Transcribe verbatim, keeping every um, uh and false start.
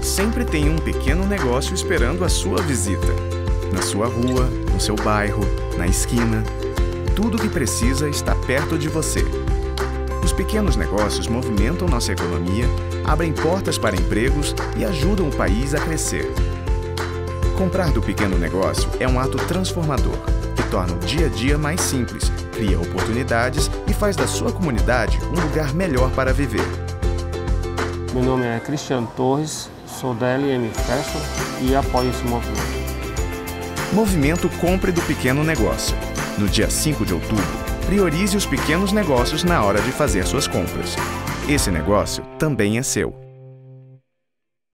sempre tem um pequeno negócio esperando a sua visita. Na sua rua, no seu bairro, na esquina. Tudo o que precisa está perto de você. Os pequenos negócios movimentam nossa economia, abrem portas para empregos e ajudam o país a crescer. Comprar do pequeno negócio é um ato transformador, que torna o dia a dia mais simples, cria oportunidades e faz da sua comunidade um lugar melhor para viver. Meu nome é Cristiano Torres, sou da L M Fashion e apoio esse movimento. Movimento Compre do Pequeno Negócio. No dia cinco de outubro, priorize os pequenos negócios na hora de fazer suas compras. Esse negócio também é seu.